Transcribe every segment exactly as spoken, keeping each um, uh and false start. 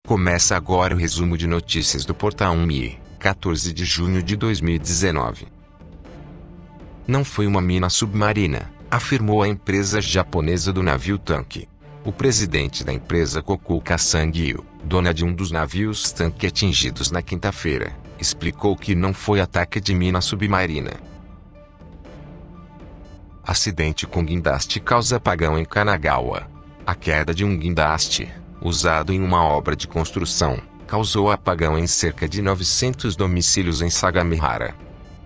Começa agora o resumo de notícias do Portal Mi, quatorze de junho de dois mil e dezenove. Não foi uma mina submarina, afirmou a empresa japonesa do navio-tanque. O presidente da empresa Kokuka Sangyu, dona de um dos navios-tanque atingidos na quinta-feira, explicou que não foi ataque de mina submarina. Acidente com guindaste causa apagão em Kanagawa. A queda de um guindaste, usado em uma obra de construção, causou apagão em cerca de novecentos domicílios em Sagamihara.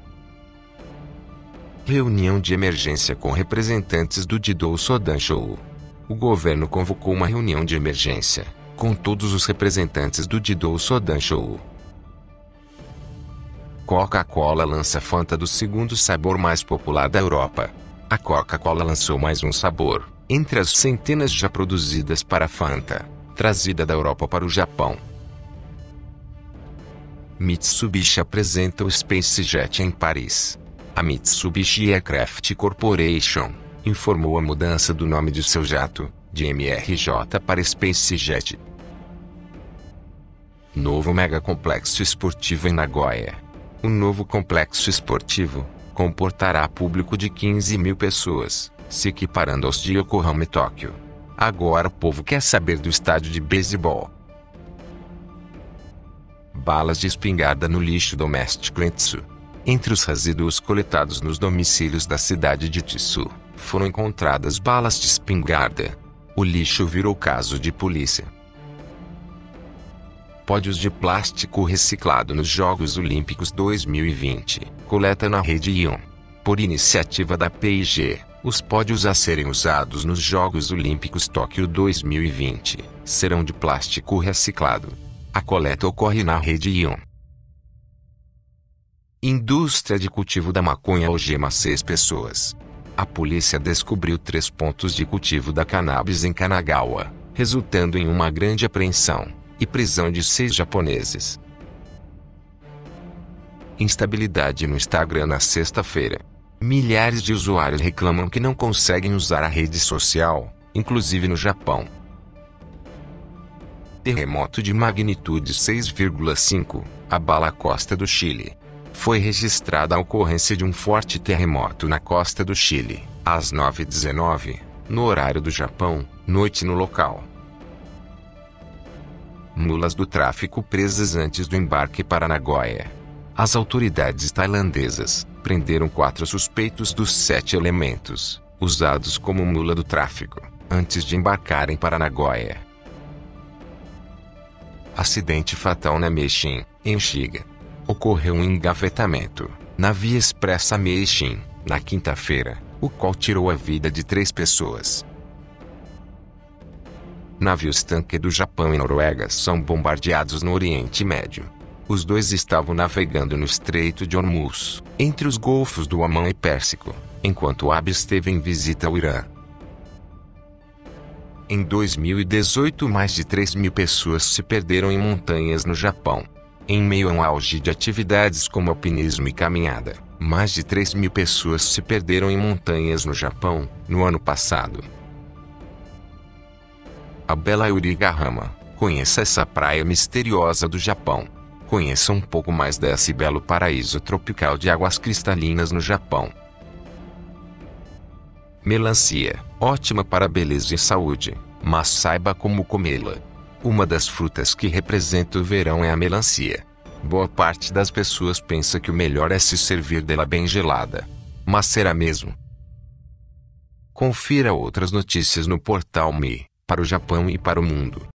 Reunião de emergência com representantes do Jidou Sodansho. O governo convocou uma reunião de emergência, com todos os representantes do Jidou Sodansho. Coca-Cola lança Fanta do segundo sabor mais popular da Europa. A Coca-Cola lançou mais um sabor, entre as centenas já produzidas para a Fanta, trazida da Europa para o Japão. Mitsubishi apresenta o SpaceJet em Paris. A Mitsubishi Aircraft Corporation informou a mudança do nome de seu jato, de M R J para SpaceJet. Novo megacomplexo esportivo em Nagoya. O novo complexo esportivo comportará público de quinze mil pessoas, se equiparando aos de Yokohama e Tóquio. Agora o povo quer saber do estádio de beisebol. Balas de espingarda no lixo doméstico em Tsu. Entre os resíduos coletados nos domicílios da cidade de Tsu, foram encontradas balas de espingarda. O lixo virou caso de polícia. Pódios de plástico reciclado nos Jogos Olímpicos dois mil e vinte, coleta na rede Ion. Por iniciativa da P e G, os pódios a serem usados nos Jogos Olímpicos Tóquio dois mil e vinte serão de plástico reciclado. A coleta ocorre na rede Ion. Indústria de cultivo da maconha algema seis pessoas. A polícia descobriu três pontos de cultivo da cannabis em Kanagawa, resultando em uma grande apreensão e prisão de seis japoneses. Instabilidade no Instagram na sexta-feira. Milhares de usuários reclamam que não conseguem usar a rede social, inclusive no Japão. Terremoto de magnitude seis vírgula cinco abala a costa do Chile. Foi registrada a ocorrência de um forte terremoto na costa do Chile, às nove e dezenove, no horário do Japão, noite no local. Mulas do tráfico presas antes do embarque para Nagoya. As autoridades tailandesas prenderam quatro suspeitos dos sete elementos, usados como mula do tráfico, antes de embarcarem para Nagoya. Acidente fatal na Meishin, em Shiga. Ocorreu um engavetamento na via expressa Meishin, na quinta-feira, o qual tirou a vida de três pessoas. Navios-tanque do Japão e Noruega são bombardeados no Oriente Médio. Os dois estavam navegando no Estreito de Hormuz, entre os golfos do Omã e Pérsico, enquanto Abe esteve em visita ao Irã. Em dois mil e dezoito, mais de três mil pessoas se perderam em montanhas no Japão. Em meio a um auge de atividades como alpinismo e caminhada, mais de três mil pessoas se perderam em montanhas no Japão, no ano passado. A bela Urigahama. Conheça essa praia misteriosa do Japão. Conheça um pouco mais desse belo paraíso tropical de águas cristalinas no Japão. Melancia. Ótima para beleza e saúde, mas saiba como comê-la. Uma das frutas que representa o verão é a melancia. Boa parte das pessoas pensa que o melhor é se servir dela bem gelada. Mas será mesmo? Confira outras notícias no Portal Mi, para o Japão e para o mundo.